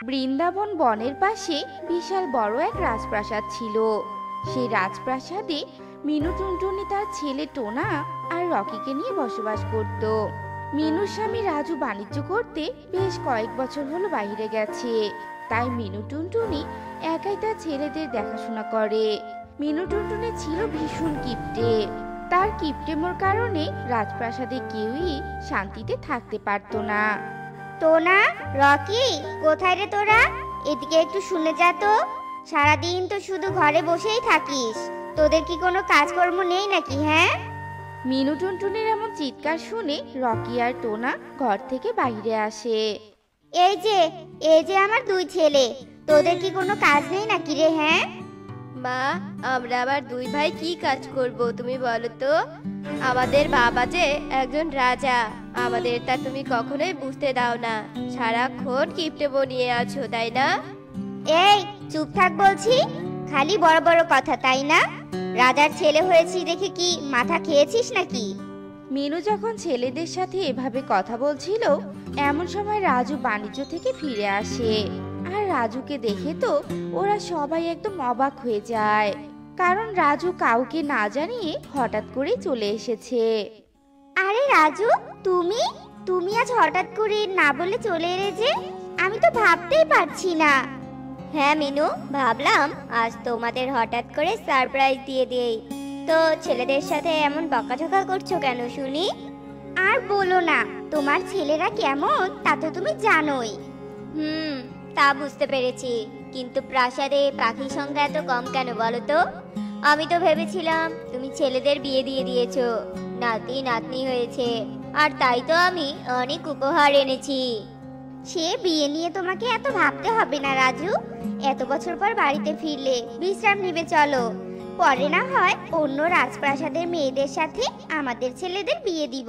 বৃন্দাবন বনের পাশে বিশাল বড় এক রাজপ্রাসাদ ছিল। সেই রাজপ্রাসাদে মিনু টুনটুনি তার ছেলে টোনা আর রকিকে নিয়ে বসবাস করত। মিনুর স্বামী রাজু বাণিজ্য করতে বেশ কয়েক বছর হলো বাইরে গেছে, তাই মিনু টুনটুনি একাই তার ছেলেদের দেখাশোনা করে। মিনু টুনটুনি ছিল ভীষণ কিপটে। তার কিপটেমোর কারণে রাজপ্রাসাদে কেউই শান্তিতে থাকতে পারতো না। টোনা, রকি, কোথায় রে তোরা? এদিকে একটু শুনে যা তো। সারাদিন তো শুধু ঘরে বসেই থাকিস, তোদের কি কোনো কাজকর্ম নেই নাকি? হ্যাঁ। মিনু টুনটুনির এমন চিৎকার শুনে রকি আর টোনা ঘর থেকে বাইরে আসে। এই যে আমার দুই ছেলে, তোদের কি কোনো কাজ নেই নাকি রে? হ্যাঁ মা, আমরা আবার দুই ভাই কি কাজ করব তুমি বলো তো? আমাদের বাবা যে একজন রাজা, আমাদের তা তুমি কখনোই বুঝতে দাও না। সারাক্ষণ কিপটে বনিয়ে আছো, তাই না? এই চুপ থাক বলছি। খালি বড় বড় কথা, তাই না? রাজার ছেলে হয়েছি দেখে কি মাথা খেয়েছিস নাকি? মিনু যখন ছেলেদের সাথে এভাবে কথা বলছিল, এমন সময় রাজু বাণিজ্য থেকে ফিরে আসে। আর রাজুকে দেখে তো ওরা সবাই একদম অবাক হয়ে যায়, কারণ রাজু কাউকে না জানিয়ে হঠাৎ করে চলে এসেছে। আরে রাজু, তুমি তুমি আজ হঠাৎ করে না বলে চলে এলে যে? আমি তো ভাবতেই পারছি না। হ্যাঁ মিনু, ভাবলাম আজ তোমাদের হঠাৎ করে সারপ্রাইজ দিয়ে দেই। তো ছেলেদের সাথে এমন বকাঝকা করছো কেন শুনি? আর বলো না, তোমার ছেলেরা কেমন তা তো তুমি জানোই। তা বুঝতে পেরেছি, কিন্তু প্রাসাদে পাখির সংখ্যা এত কম কেন বলো তো? আমি তো ভেবেছিলাম তুমি ছেলেদের বিয়ে দিয়ে দিয়েছো, নাতি নাতনি হয়েছে, আর তাই তো আমি অনেক উপহার এনেছি। সে বিয়ে নিয়ে তোমাকে এত ভাবতে হবে না রাজু। এত বছর পর বাড়িতে ফিরলে বিশ্রাম নিবে, চলো। পরে না হয় অন্য রাজপ্রাসাদের মেয়েদের সাথে আমাদের ছেলেদের বিয়ে দিব।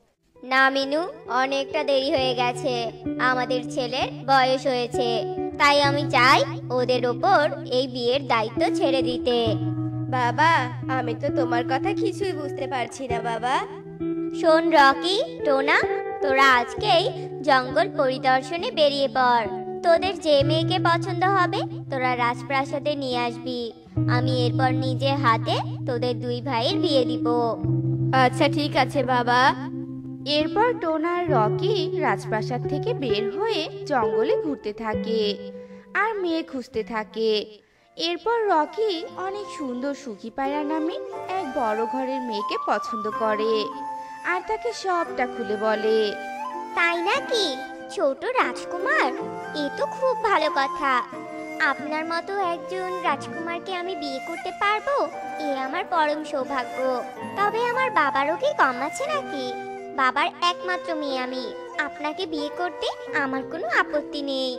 না মিনু, অনেকটা দেরি হয়ে গেছে, আমাদের ছেলের বয়স হয়েছে, তাই আমি চাই ওদের ওপর এই বিয়ের দায়িত্ব ছেড়ে দিতে। বাবা, আমি তো তোমার কথা কিছুই বুঝতে পারছি না বাবা। শোন রকি, টোনা, তোরা আজকেই জঙ্গল পরিদর্শনে বেরিয়ে পড়। তোদের যে মেয়েকে পছন্দ হবে তোরা রাজপ্রাসাদে নিয়ে আসবি। আমি এরপর নিজে হাতে তোদের দুই ভাইয়ের বিয়ে দিব। আচ্ছা ঠিক আছে বাবা। এরপর টোনা আর রকি রাজপ্রাসাদ থেকে বের হয়ে জঙ্গলে ঘুরতে থাকে আর মেয়ে খুঁজতে থাকে। এরপর রকি অনেক সুন্দর সুখী পায়রা নামে এক বড় ঘরের মেয়েকে পছন্দ করে আর তাকে সবটা খুলে বলে। তাই নাকি? ছোট রাজকুমার, এ তো খুব ভালো কথা। আপনার মতো একজন রাজকুমারকে আমি বিয়ে করতে পারবো, এ আমার পরম সৌভাগ্য। তবে আমার বাবারও কি কম আছে নাকি? বাবার একমাত্র মেয়ে আমি, আপনাকে বিয়ে করতে আমার কোনো আপত্তি নেই।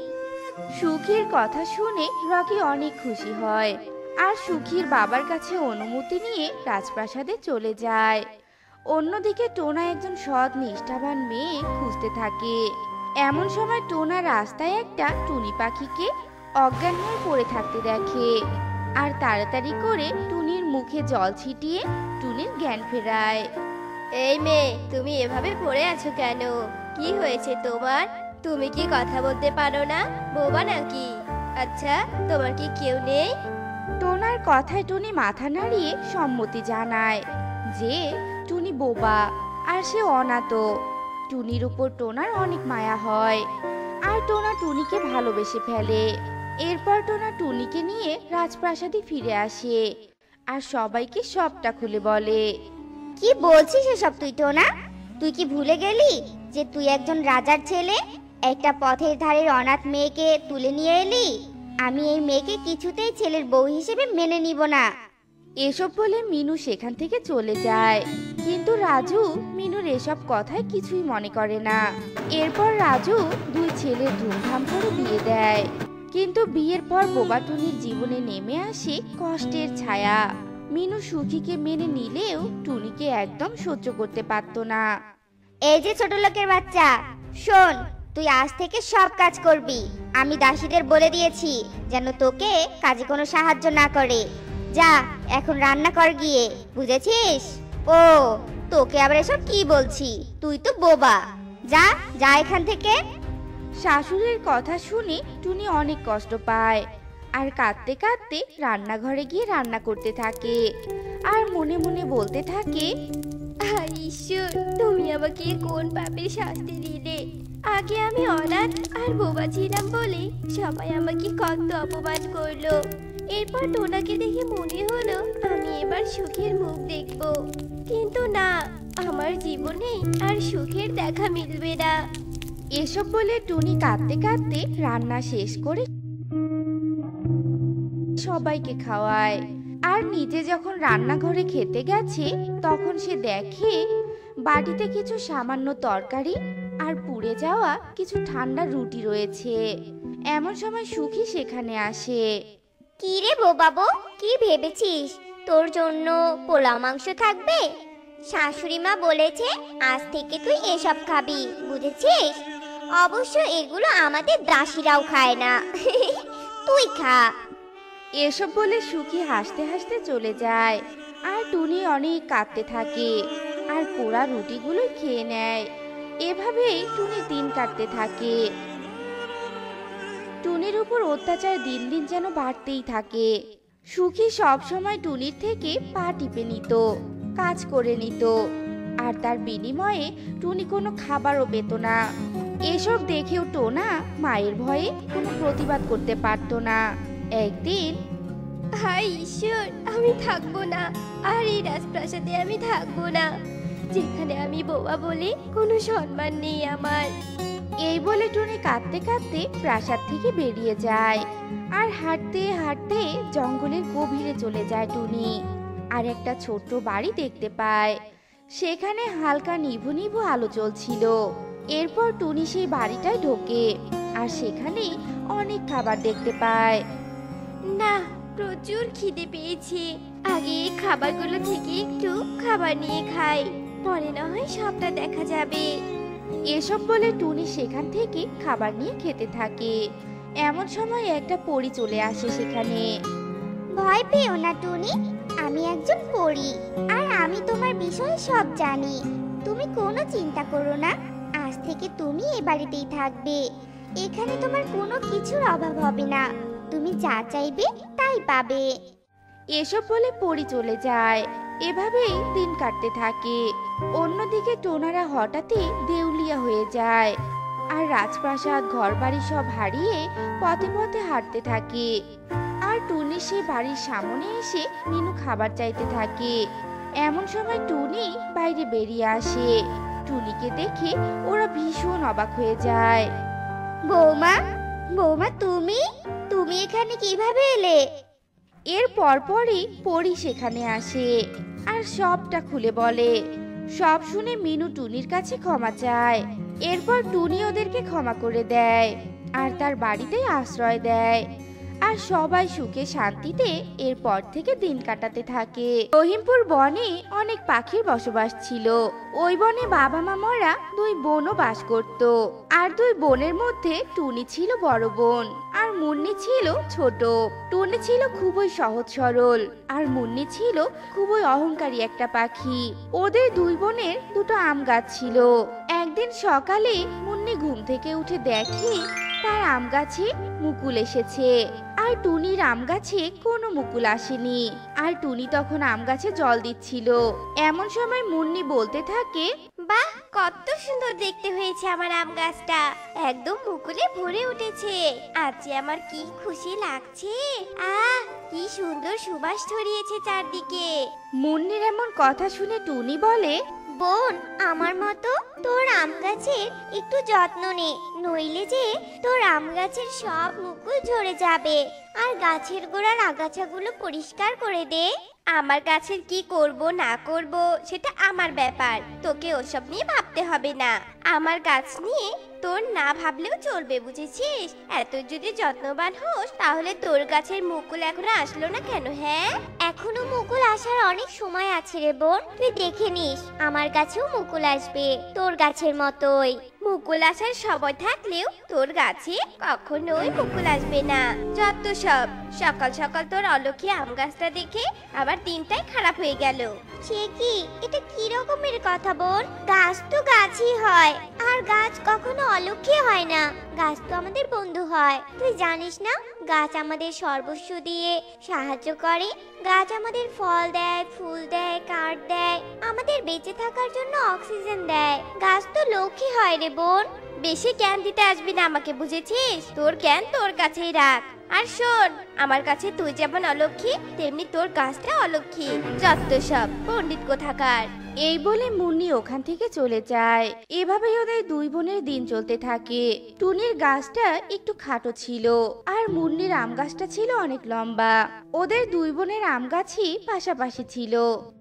সুখীর কথা শুনে রকি অনেক খুশি হয় আর সুখীর বাবার কাছে অনুমতি নিয়ে রাজপ্রাসাদে চলে যায়। অন্যদিকে টোনা একজন সৎ নিষ্ঠাবান মেয়ে খুঁজতে থাকে। এমন সময় টোনা রাস্তায় একটা টুনি পাখিকে অজ্ঞান হয়ে পড়ে থাকতে দেখে আর তাড়াতাড়ি করে টুনির মুখে জল ছিটিয়ে টুনির জ্ঞান ফেরায়। এই মেয়ে, তুমি এভাবে পড়ে আছো কেন? কি হয়েছে তোমার? তুমি কি কথা বলতে পারো না? বোবা নাকি? আচ্ছা, তোমার কি কেউ নেই? টোনার কথায় টুনি মাথা নাড়িয়ে সম্মতি জানায় যে টুনি বোবা আর সে অনাথ। টুনির উপর টোনার অনেক মায়া হয় আর টোনা টুনিকে ভালোবেসে ফেলে। এরপর টোনা টুনিকে নিয়ে রাজপ্রাসাদে ফিরে আসে আর সবাইকে সবটা খুলে বলে। কি বলছিস এসব তুই টোনা? তুই কি ভুলে গেলি যে তুই একজন রাজার ছেলে? একটা পথের ধারের অনাথ মেয়েকে তুলে নিয়ে এলি। আমি এই মেয়েকে কিছুতেই ছেলের বউ হিসেবে মেনে নিব না। এসব বলে মিনু সেখান থেকে চলে যায়, কিন্তু রাজু মিনুর এসব কথায় কিছুই মনে করে না। এরপর রাজু দুই ছেলের ধুমধাম করে বিয়ে দেয়, কিন্তু বিয়ের পর বোবা টুনির জীবনে নেমে আসে কষ্টের ছায়া। মিনু সুখীকে মেনে নিলেও টুনিকে একদম সহ্য করতে পারত না। এই যে ছোট লোকের বাচ্চা, শোন, তুই আজ থেকে সব কাজ করবি। আমি দাসীদের বলে দিয়েছি যেন তোকে কাজে কোনো সাহায্য না করে। যা এখন রান্না কর গিয়ে, বুঝেছিস? ও, তোকে আবার এসব কি বলছি? তুই তো বোবা। যা যা এখান থেকে। শাশুড়ির কথা শুনে টুনি অনেক কষ্ট পায় আর কাঁদতে কাঁদতে রান্নাঘরে গিয়ে রান্না করতে থাকে আর মনে মনে বলতে থাকে, আর ঈশ্বর, তুমি আমাকে কোন পাপের শাস্তি দিলে? আগে আমি অনাথ আর বোবা ছিলাম বলে সবাই আমাকে কত অপমান করলো। এরপর টোনাকে দেখে মনে হলো আমি এবার সুখের মুখ দেখব, কিন্তু না, আমার জীবনে আর সুখের দেখা মিলবে না। এসব বলে টুনি কাঁদতে কাঁদতে রান্না শেষ করে সবাইকে খাওয়ায়। আর নিজে যখন রান্নাঘরে খেতে গেছে তখন সে দেখে বাটিতে কিছু সামান্য তরকারি আর পুড়ে যাওয়া কিছু ঠান্ডা রুটি রয়েছে। এমন সময় সুখী সেখানে আসে। কি রে বাবু, কি ভেবেছিস তোর জন্য পোলাও মাংস থাকবে? শাশুড়ি মা বলেছে আজ থেকে তুই এসব খাবি, বুঝেছিস? অবশ্য এগুলো আমাদের দাসীরাও খায় না। তুই খা। এসব বলে সুখী হাসতে হাসতে চলে যায় আর টুনি অনেক কাঁদতে থাকে আর পোড়া রুটিগুলো খেয়ে নেয়। এভাবেই টুনি দিন কাটতে থাকে। টুনির উপর অত্যাচার দিন দিন যেন বাড়তেই থাকে। সুখী সব সময় টুনির থেকে পা টিপে নিত, কাজ করে নিত, আর তার বিনিময়ে টুনি কোনো খাবারও পেত না। এসব দেখেও টোনা মায়ের ভয়ে কোনো প্রতিবাদ করতে পারতো না। একদিন, হায় ঈশ্বর, আমি থাকবো না, আর এই রাজপ্রাসাদে আমি থাকবো না, যেখানে আমি বোবা বলে কোনো সম্মান নেই আমার। এই বলে টুনি কাঁদতে কাঁদতে প্রাসাদ থেকে বেরিয়ে যায় আর হাঁটতে হাঁটতে জঙ্গলের গভীরে চলে যায় টুনি। আর একটা ছোট্ট বাড়ি দেখতে পায়, সেখানে হালকা নিভু নিভু আলো জ্বলছিল। এরপর টুনি সেই বাড়িটায় ঢোকে আর সেখানে অনেক খাবার দেখতে পায়। না, প্রচুর খিদে পেয়েছে, আগে এই খাবারগুলো থেকে একটু খাবার নিয়ে খাই, পরে না হয় সবটা দেখা যাবে। এসব বলে টুনি সেখান থেকে খাবার নিয়ে খেতে থাকে। এমন সময় একটা পরী চলে আসে সেখানে। ভয় পেও না টুনি, আমি একজন পরী আর আমি তোমার বিষয়ে সব জানি। তুমি কোনো চিন্তা করো না, আজ থেকে তুমি এই বাড়িতেই থাকবে। এখানে তোমার কোনো কিছুর অভাব হবে না, তুমি যা চাইবে তাই পাবে। এসব বলে পরী চলে যায়। এভাবেই দিন কাটতে থাকে। অন্যদিকে টোনারা হঠাৎই দেউলিয়া হয়ে যায় আর রাজপ্রাসাদ ঘরবাড়ি সব হারিয়ে পথে পথে হাঁটতে থাকে। আর টুনি সে বাড়ির সামনে এসে মিনু খাবার চাইতে থাকে। এমন সময় টুনি বাইরে বেরিয়ে আসে। টুনিকে দেখে ওরা ভীষণ অবাক হয়ে যায়। বৌমা, বৌমা, তুমি তুমি এখানে কিভাবে এলে? এর পরপরই পরী সেখানে আসে আর সবটা খুলে বলে। সব শুনে মিনু টুনির কাছে ক্ষমা চায়। এরপর টুনি ওদেরকে ক্ষমা করে দেয় আর তার বাড়িতেই আশ্রয় দেয়। আর সবাই সুখে শান্তিতে এরপর থেকে দিন কাটাতে থাকে। রহিমপুর বনে অনেক পাখির বসবাস ছিল। ওই বনে বাবা মা মরা দুই বোনও বাস করত। আর দুই বোনের মধ্যে টুনি ছিল বড় বোন আর মুন্নি ছিল ছোট। টুনি ছিল খুবই সহজ সরল আর মুন্নি ছিল খুবই অহংকারী একটা পাখি। ওদের দুই বোনের দুটো আম গাছ ছিল। একদিন সকালে মুন্নি ঘুম থেকে উঠে দেখে তার আম গাছে মুকুল এসেছে আর টুনির আম গাছে কোনো মুকুল আসেনি। আর টুনি তখন আম গাছে জল দিচ্ছিল। এমন সময় মুন্নি বলতে থাকে, বাহ, কত সুন্দর দেখতে হয়েছে আমার আম গাছটা, একদম মুকুলে ভরে উঠেছে। আজ যে আমার কি খুশি লাগছে। আহ, কি সুন্দর সুবাস ছড়িয়েছে চারদিকে। মুন্নির এমন কথা শুনে টুনি বলে, বোন, আমার মতো তোর আম গাছের একটু যত্ন নে, নইলে যে তোর আম গাছের সব মুকুল ঝরে যাবে। আর গাছের গোড়ার আগাছাগুলো পরিষ্কার করে দে। আমার গাছের কি করব না করব সেটা আমার ব্যাপার, তোকে ওসব নিয়ে ভাবতে হবে না। আমার গাছ নিয়ে তোর না ভাবলেও চলবে, বুঝেছিস? এত যদি যত্নবান হোস তাহলে তোর গাছের মুকুল এখনো আসলো না কেন? হ্যাঁ, এখনো মুকুল আসার অনেক সময় আছে রে বোন, তুই দেখে নিস, আমার গাছেও মুকুল আসবে তোর গাছের মতোই। মুকুল আসার সময় থাকলেও তোর গাছে কখনোই মুকুল আসবে না। যত সব, সকাল সকাল তোর অলক্ষী আম গাছটা দেখে আবার দিনটাই খারাপ হয়ে গেল। সে কি, এটা কি রকমের কথা বোন? গাছ তো গাছই হয়, আর গাছ কখনো অলক্ষী হয় না। গাছ তো আমাদের বন্ধু হয়। তুই জানিস না, গাছ আমাদের সর্বস্ব দিয়ে সাহায্য করে। গাছ আমাদের ফল দেয়, ফুল দেয়, কাঠ দেয়, আমাদের বেঁচে থাকার জন্য অক্সিজেন দেয়। গাছ তো লক্ষ্মী হয় রে বোন। বেশি জ্ঞান দিতে আসবি না আমাকে, বুঝেছিস? তোর জ্ঞান তোর কাছেই রাখ। আর শোন, আমার কাছে তুই যেমন অলক্ষী, তেমনি তোর গাছটা অলক্ষী। যত সব পণ্ডিত কোথাকার। এই বলে মুন্নি ওখান থেকে চলে যায়। এভাবেই ওদের দুই বোনের দিন চলতে থাকে। টুনির গাছটা একটু খাটো ছিল, আর মুন্নির আম গাছটা ছিল অনেক লম্বা। ওদের দুই বোনের আম গাছই পাশাপাশি ছিল।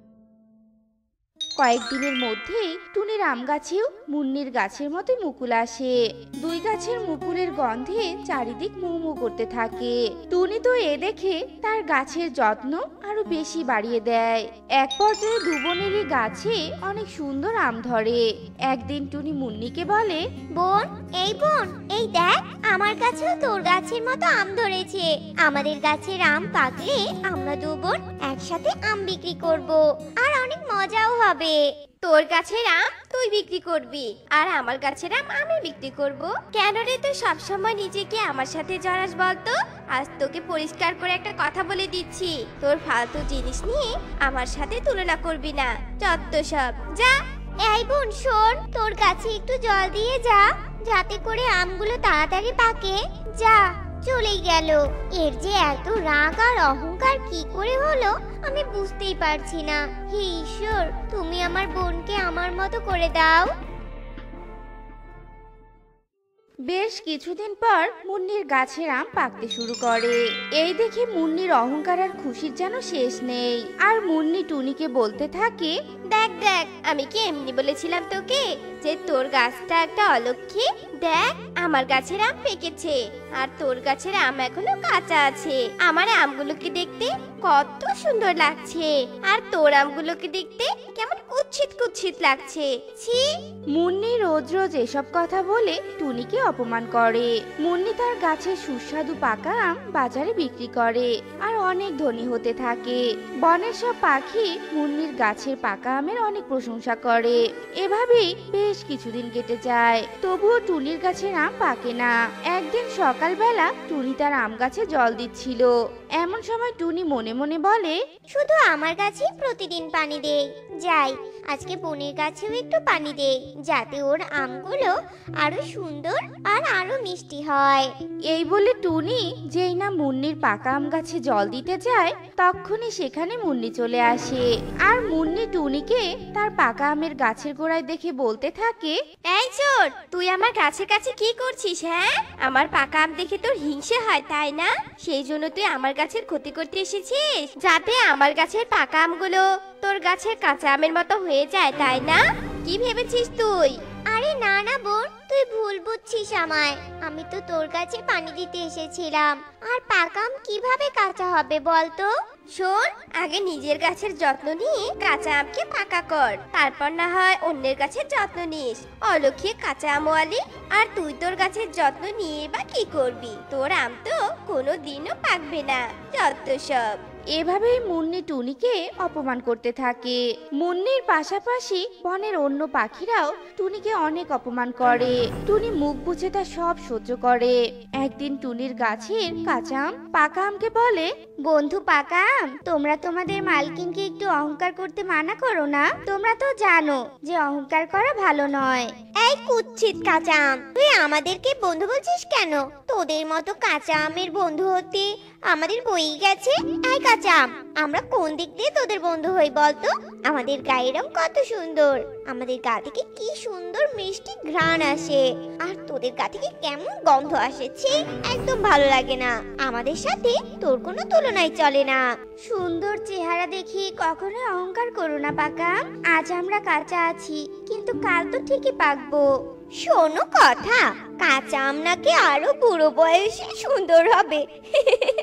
কয়েকদিনের মধ্যেই টুনির আম গাছেও মুন্নির গাছের মতো মুকুল আসে। দুই গাছের মুকুলের গন্ধে চারিদিক মৌ মৌ করতে থাকে। টুনি তো এ দেখে তার গাছের যত্ন আরো বেশি বাড়িয়ে দেয়। এক পর্যায়ে দু বোনেরই গাছে অনেক সুন্দর আম ধরে। একদিন টুনি মুন্নিকে বলে, বোন, এই দেখ, আমার গাছেও তোর গাছের মতো আম ধরেছে। আমাদের গাছের আম পাকলে আমরা দু বোন একসাথে আম বিক্রি করব, আর অনেক মজাও হবে। তোর গাছের আম তুই বিক্রি করবি, আর আমার গাছের আম আমি বিক্রি করব। কেন রে তুই সবসময় নিজেকে আমার সাথে জড়াস বলতো? আজ তোকে পরিষ্কার করে একটা কথা বলে দিচ্ছি, তোর ফালতু জিনিস নিয়ে আমার সাথে তুলনা করবি না। যত সব, যা। এই বোন শোন, তোর গাছে একটু জল দিয়ে যা, যাতে করে আমগুলো তাড়াতাড়ি পাকে। যা, চলেই গেল। এর যে এত রাগ আর অহংকার কি করে হলো আমি বুঝতেই পারছি না। হে ঈশ্বর, তুমি আমার বোনকে আমার মতো করে দাও। বেশ কিছুদিন পর মুন্নির গাছের আম পাকতে শুরু করে। এই দেখে মুন্নির অহংকার আর খুশির যেন শেষ নেই। আর মুন্নি টুনিকে বলতে থাকে, দেখ দেখ, আমি কি এমনি বলেছিলাম তোকে যে তোর গাছটা একটা অলক্ষী? দেখ, আমার গাছের আম পেকেছে, আর তোর গাছের আম এখনো কাঁচা আছে। আমার আমগুলোকে দেখতে কত সুন্দর লাগছে, আর তোর আমগুলোকে দেখতে কেমন কুৎসিত কুৎসিত লাগছে। ছি! মুন্নি রোজ রোজ এসব কথা বলে টুনিকে অপমান করে। মুন্নি তার গাছের সুস্বাদু পাকা আম বাজারে বিক্রি করে, আর অনেক ধনী হতে থাকে। বনের সব পাখি মুন্নির গাছের পাকা আমের অনেক প্রশংসা করে। এভাবেই বেশ কিছুদিন কেটে যায়, তবুও টুনির গাছের আম পাকে না। একদিন সকালবেলা টুনি তার আম গাছে জল দিচ্ছিল। এমন সময় টুনি মনে মনে বলে, শুধু আমার গাছেই প্রতিদিন পানি দেই, যাই আজকে বোনের গাছেও একটু পানি দেই, যাতে ওর আমগুলো আরো সুন্দর আর আরো মিষ্টি হয়। এই বলে টুনি যেই না মুন্নির পাকা আম গাছে জল দিতে যায়, তখনই সেখানে মুন্নি চলে আসে। আর মুন্নি টুনিকে তার পাকা আমের গাছের গোড়ায় দেখে বলতে থাকে, এই চোর, তুই আমার গাছের কাছে কি করছিস? হ্যাঁ, আমার পাকা আম দেখে তোর হিংসে হয় তাই না? সেই জন্য তুই আমার গাছের ক্ষতি করতে এসেছিস, যাতে আমার গাছের পাকা আমগুলো তোর গাছের কাঁচা আমের মতো হয়ে যায় তাই না? কি ভেবেছিস তুই? আরে না না বোন, তুই ভুল বুঝছিস আমায়। আমি তো তোর কাছে পানি দিতে এসেছিলাম। আর পাকা আম কিভাবে কাঁচা হবে বলতো? শোন, আগে নিজের গাছের যত্ন নিয়ে কাঁচা আমকে পাকা কর, তারপর না হয় অন্যের গাছের যত্ন নিস। অলক্ষী কাঁচা আমওয়ালি, আর তুই তোর গাছের যত্ন নিয়ে বা কি করবি? তোর আম তো কোনো দিনও পাকবে না। যত সব। এভাবেই মুন্নি টুনিকে অপমান করতে থাকে। মুন্নির পাশাপাশি বনের অন্য পাখিরাও টুনিকে অনেক অপমান করে। টুনি মুখ বুজে তা সব সহ্য করে। একদিন টুনির গাছের কাঁচা আম পাকা আমকে বলে, বন্ধু পাকা আম, তোমরা তোমাদের মালকিনকে একটু অহংকার করতে মানা করো না। তোমরা তো জানো যে অহংকার করা ভালো নয়। এই কুৎসিত কাঁচা আম, তুই আমাদেরকে বন্ধু বলছিস কেন? তোদের মতো কাঁচা আমের বন্ধু হতে আমাদের বই গেছে। এই কাঁচা আম, আমরা কোন দিক দিয়ে তোদের বন্ধু হই বলতো? আমাদের গায়ের রং কত সুন্দর, আমাদের গা থেকে কি সুন্দর মিষ্টি ঘ্রাণ আসে, আর তোদের গা থেকে কেমন গন্ধ আসেছে, একদম ভালো লাগে না। আমাদের সাথে তোর কোনো তুলনাই চলে না। সুন্দর চেহারা দেখি কখনো অহংকার করো না পাকা আম। আজ আমরা কাঁচা আছি, কিন্তু কাল তো ঠিকই পাকবো। শোনো কথা, কাঁচা আম নাকি আরো বুড়ো বয়সে সুন্দর হবে।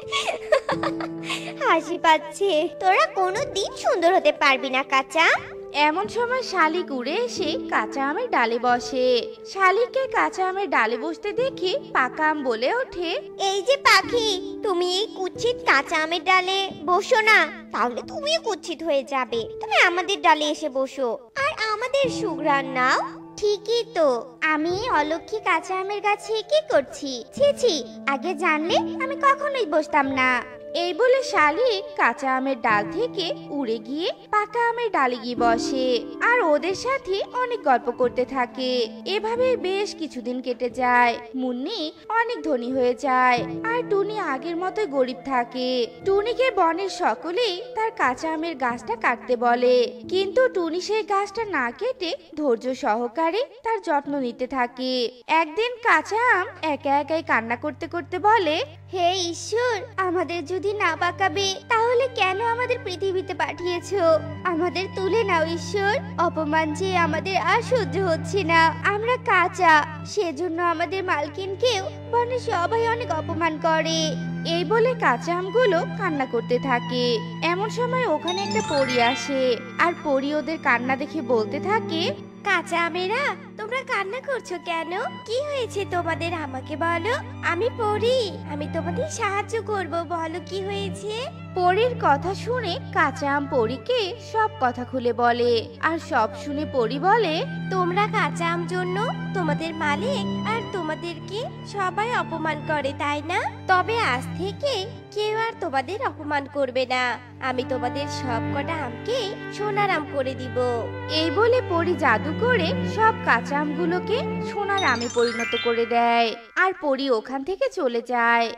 হাসি পাচ্ছে, তোরা কোনো দিন সুন্দর হতে পারবি না কাঁচা। এমন সময় শালিক উড়ে এসে কাঁচা আমের ডালে বসে। শালিককে কাঁচা আমের ডালে বসতে দেখে পাকা আম বলে ওঠে, এই যে পাখি, তুমি এই কুৎসিত কাঁচা আমের ডালে বসো না, তাহলে তুমিও কুৎসিত হয়ে যাবে। তুমি আমাদের ডালে এসে বসো আর আমাদের সুঘ্রাণ নাও। ঠিকই তো, আমি অলক্ষী কাঁচা আমের গাছে কি করছি? ছি ছি, আগে জানলে আমি কখনোই বসতাম না। এই বলে শালিক কাঁচা আমের ডাল থেকে উড়ে গিয়ে পাকা আমের ডালে গিয়ে বসে আর ওদের সাথে অনেক গল্প করতে থাকে। এভাবে বেশ কিছুদিন কেটে যায়। মুন্নি অনেক ধনী হয়ে যায় আর টুনি আগের মতোই গরিব থাকে। টুনিকে বনের সকলেই তার কাঁচা আমের গাছটা কাটতে বলে, কিন্তু টুনি সেই গাছটা না কেটে ধৈর্য সহকারে তার যত্ন নিতে থাকে। একদিন কাঁচা আম একা একাই কান্না করতে করতে বলে, হে ঈশ্বর, আমাদের যদি না বাঁকাবে তাহলে কেন আমাদের পৃথিবীতে পাঠিয়েছো? আমাদের তুলে নাও ঈশ্বর, অপমান যে আমাদের আর সহ্য হচ্ছে না। আমরা কাঁচা, সেজন্য আমাদের মালকিনকেও বনে সবাই অনেক অপমান করে। এই বলে কাঁচা আমগুলো কান্না করতে থাকে। এমন সময় ওখানে একটা পরী আসে আর পরী ওদের কান্না দেখে বলতে থাকে, কাঁচা আমেরা, তোমরা কান্না করছো কেন? কি হয়েছে তোমাদের আমাকে বলো। আমি পড়ি, আমি তোমাদের সাহায্য করব, বলো কি হয়েছে। পরীর কথা শুনে কাঁচা আম পরীকে সব কথা খুলে বলে আর সব শুনে পরী বলে, তোমরা কাঁচা আম জন্য তোমাদের মালিক আর তোমাদেরকে সবাই অপমান করে, তাই না? তবে আজ থেকে কেউ আর তোমাদের অপমান করবে না। আমি তোমাদের সব কটা আমকে সোনার আম করে দিব। এই বলে পরী জাদু করে সব কাঁচা আমগুলোকে সোনার আমে পরিণত করে দেয় আর পরী ওখান থেকে চলে যায়।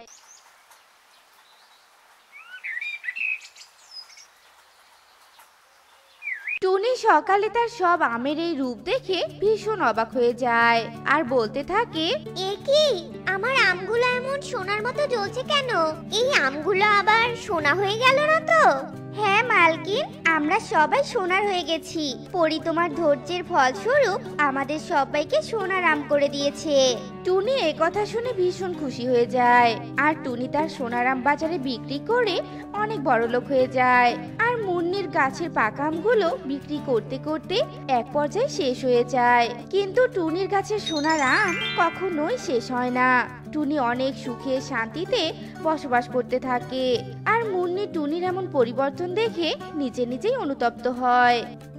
টুনি সকালে তার সব আমের এই রূপ দেখে ভীষণ অবাক হয়ে যায় আর বলতে থাকে, এ কি, আমার আমগুলো এমন সোনার মতো জ্বলছে কেন? এই আমগুলো আবার সোনা হয়ে গেল না তো? হ্যাঁ মালকিন, আমরা সবাই সোনার হয়ে গেছি। পরি তোমার ধৈর্যের ফলস্বরূপ আমাদের সবাইকে সোনার আম করে দিয়েছে। টুনি এই কথা শুনে ভীষণ খুশি হয়ে যায় আর টুনি তার সোনার আম বাজারে বিক্রি করে অনেক বড়লোক হয়ে যায়। আর মুন্নির গাছের পাকা আমগুলো বিক্রি করতে করতে এক পর্যায়ে শেষ হয়ে যায়, কিন্তু টুনির গাছের সোনার আম কখনোই শেষ হয় না। টুনি অনেক সুখে শান্তিতে বসবাস করতে থাকে আর মুন্নি টুনির এমন পরিবর্তন দেখে নিজে নিজেই অনুতপ্ত হয়।